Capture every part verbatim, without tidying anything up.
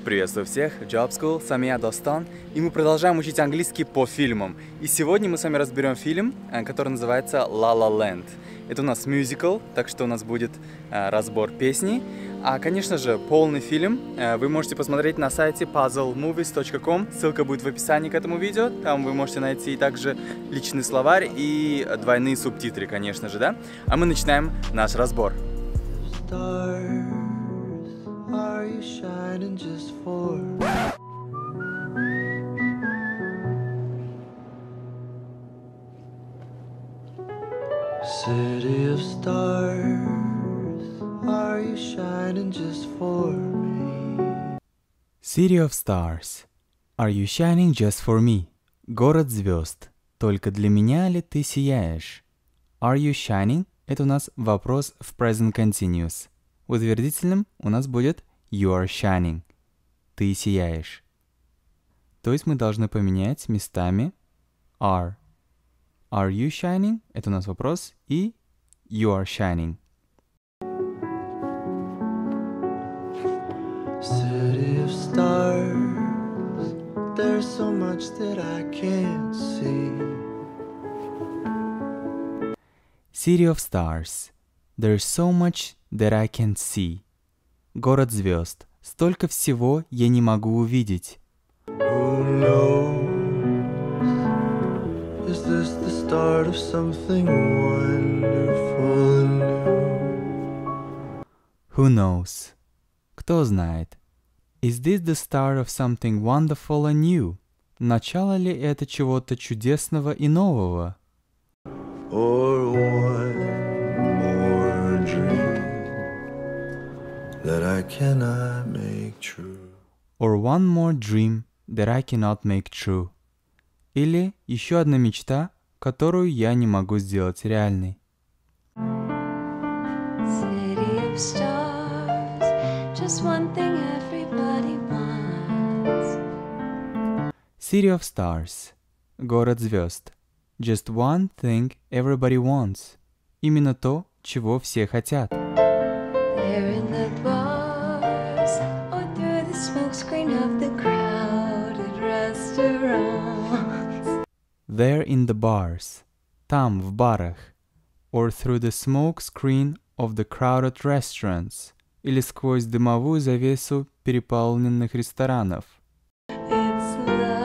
Приветствую всех, Job School, с вами я, Достан, и мы продолжаем учить английский по фильмам. И сегодня мы с вами разберем фильм, который называется La La Land. Это у нас мюзикл, так что у нас будет э, разбор песни. А, конечно же, полный фильм э, вы можете посмотреть на сайте пазл мувис точка ком, ссылка будет в описании к этому видео, там вы можете найти также личный словарь и двойные субтитры, конечно же, да? А мы начинаем наш разбор. Are you shining just for City of stars, are you shining just for me? City of stars, are you shining just for me? Город звезд, только для меня ли ты сияешь? Are you shining? Это у нас вопрос в present continuous. В утвердительном у нас будет you are shining. Ты сияешь. То есть мы должны поменять местами are. Are you shining? Это у нас вопрос. И you are shining. City of stars, there's so much that I can't see. City of stars, there's so much that I can't see. Город звезд. Столько всего я не могу увидеть. Who knows? Is this the start of something wonderful and new? Who knows? Кто знает? Is this the start of something wonderful and new? Начало ли это чего-то чудесного и нового? Or one more dream that I cannot make true. Or one more dream that I cannot make true. Или еще одна мечта, которую я не могу сделать реальной. City of stars, just one thing everybody wants. City of stars. Город звезд. Just one thing everybody wants. Именно то, чего все хотят. There in the bars, or through the smokescreen of the crowded restaurants. There in the bars. Там, в барах. Or through the smoke screen of the crowded restaurants. Или сквозь дымовую завесу переполненных ресторанов. It's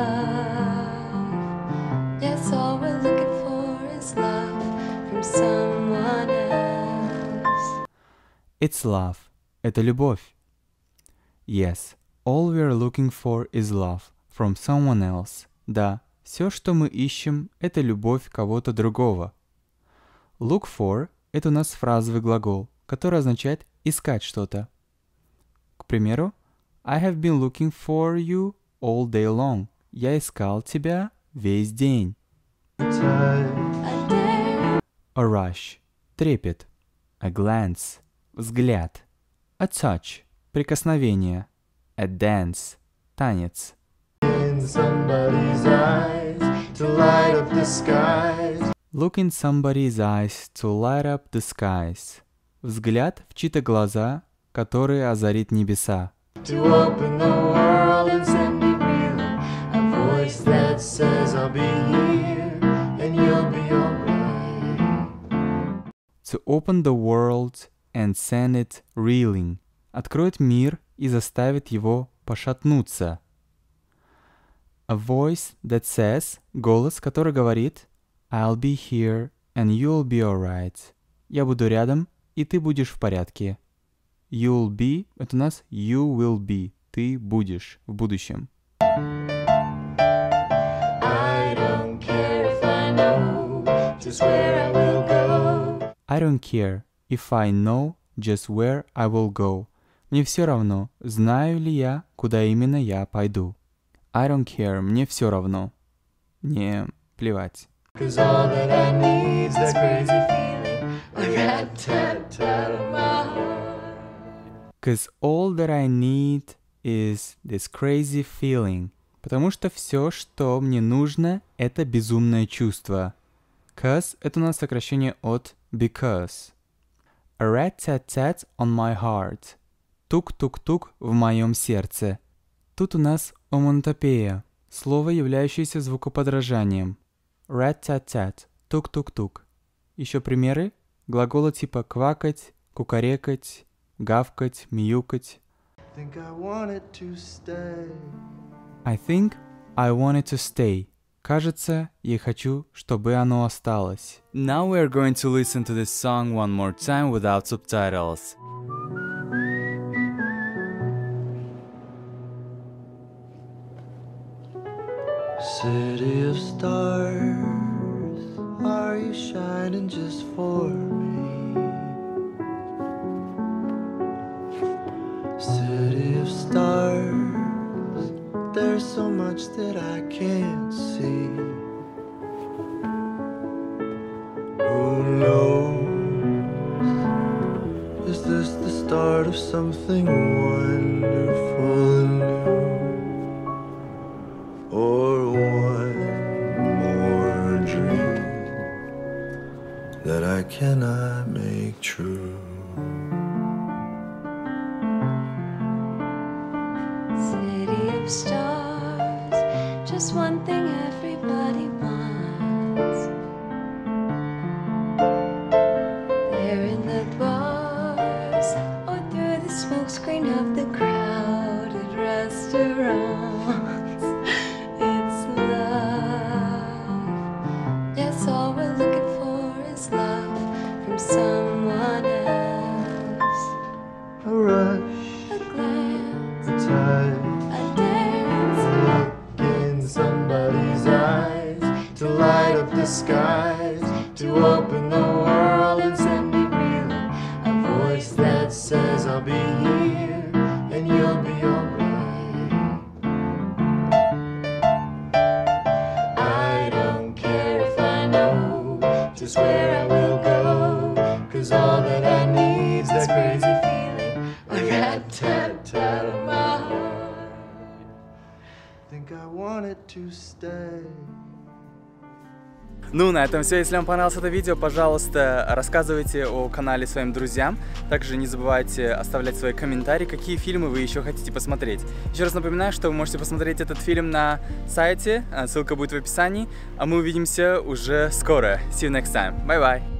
love. Yes, all we're looking for is love from someone else. It's love. Это любовь. Yes, all we are looking for is love from someone else. Да, все, что мы ищем, это любовь кого-то другого. Look for – это у нас фразовый глагол, который означает искать что-то. К примеру, I have been looking for you all day long. Я искал тебя весь день. A dare. A rush – трепет. A glance – взгляд. A touch – прикосновение. A dance – танец. In somebody's eyes to light up the skies. Look in somebody's eyes to light up the skies. Взгляд в чьи-то глаза, которые озарит небеса. To open the world and send it reeling. A voice that says I'll be here and you'll be alright. To open the world and send it reeling. Откроет мир и заставит его пошатнуться. A voice that says, голос, который говорит, I'll be here and you'll be alright. Я буду рядом, и ты будешь в порядке. You'll be, это у нас you will be, ты будешь в будущем. I don't care if I know just where I will go. I don't care if I know just where I will go. Мне все равно, знаю ли я, куда именно я пойду. I don't care, мне все равно. Мне плевать. Cause all that I need's that crazy feeling. A rat-tat-tat of my heart. Cause all that I need is this crazy feeling. Потому что все, что мне нужно, это безумное чувство. Cause — это у нас сокращение от because. A rat-tat-tat on my heart. Тук-тук-тук в моем сердце. Тут у нас омонтопея, слово, являющееся звукоподражанием. Rat-tat-tat, тук-тук-тук. Еще примеры? Глаголы типа квакать, кукарекать, гавкать, мяукать. Think I wanted to stay. I think I wanted to stay. Кажется, я хочу, чтобы оно осталось. Now we are going to listen to this song one more time without subtitles. City of stars, are you shining just for me? City of stars, there's so much that I can't see. Who knows? Is this the start of something wonderful and new? Or one more dream that I cannot make true? City of stars, just one thing everybody wants. There in the bars, or through the smokescreen of the crowded restaurants. It's love. Yes, all we're looking for is love from someone else. A rush, A glance, a touch, a dance. look in somebody's eyes to light up the skies, to open the world and send me reeling. A voice that says I'll be here and you'll be alright. I don't care if I know just where I will go, 'cause all that I need's that crazy feeling, a rat-tat-tat of my heart. Think I wanted to stay. Ну, на этом все. Если вам понравилось это видео, пожалуйста, рассказывайте о канале своим друзьям. Также не забывайте оставлять свои комментарии, какие фильмы вы еще хотите посмотреть. Еще раз напоминаю, что вы можете посмотреть этот фильм на сайте, ссылка будет в описании. А мы увидимся уже скоро. See you next time. Bye-bye.